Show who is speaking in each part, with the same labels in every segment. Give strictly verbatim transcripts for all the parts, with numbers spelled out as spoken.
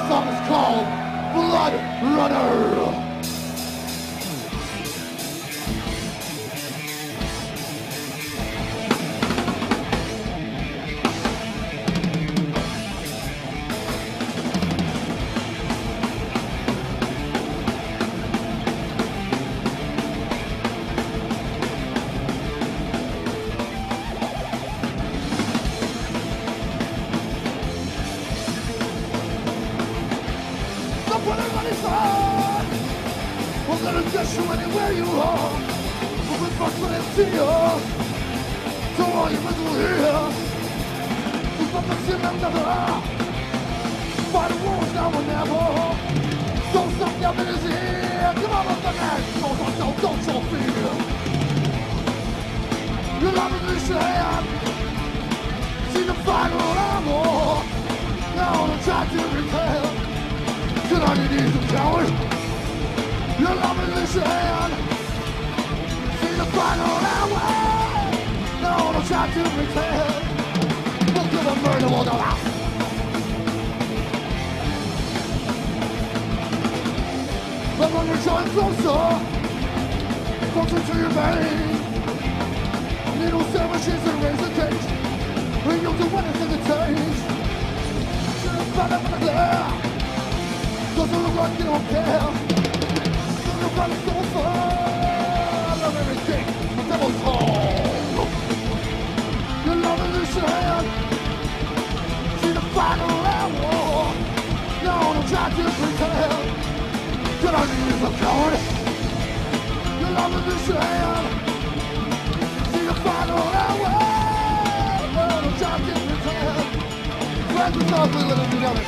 Speaker 1: song is called Blood Runner. We're gonna get you anywhere you are. We'll be busting into you. So all you middle here. We've got the sin and never. Fight the wars now or never. Don't stop your minutes here. Come on, motherfucker. Don't, don't, don't, don't show fear. You're loving this hand. See the final ammo. Now I'm trying to repel. Get on your knees, you coward. You're loving this hand. See the final hour. No, don't try to pretend. Look at the murder on the mouth. But when you're drawing closer, closer to your vein, needle sandwiches and razor cage. When you do what it's in the taste. Should have found out from the glare. Doesn't look like you don't care. Running so far, I love everything, the devil's call. You're loving this hand. See the final hour. No, don't try to pretend. Get on your knees, a coward. You're loving this hand. See the final hour. No, don't try to pretend. Friends and love, we live together.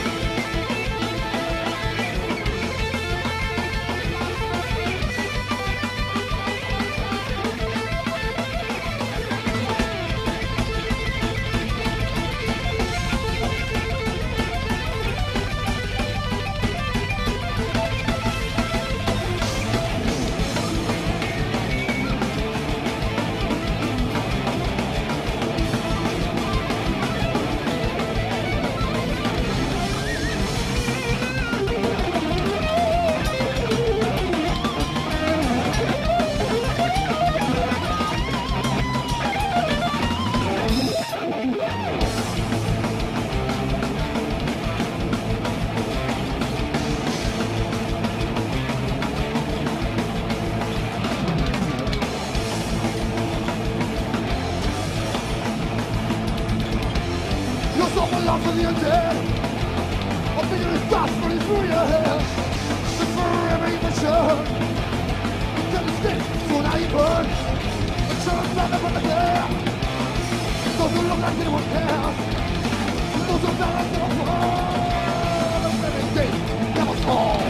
Speaker 1: Love for the undead. I'll be your thoughts running through your head. And forever you mature. You can't escape, so now you burn. A church round up on the glare. Those who look like anyone cares. Those who felt like they don't fall. Of everything that was called.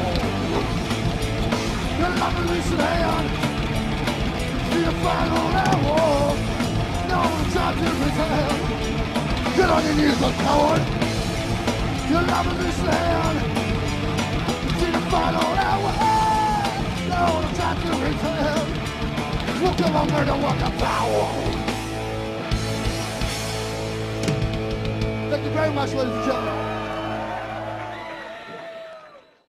Speaker 1: Your love release your hand. See the final hour. No one tried to pretend. Get on your knees, look coward. You're loving this land. See the final hour. No, don't try to pretend. Look at the murder, what the power. Thank you very much, ladies and gentlemen.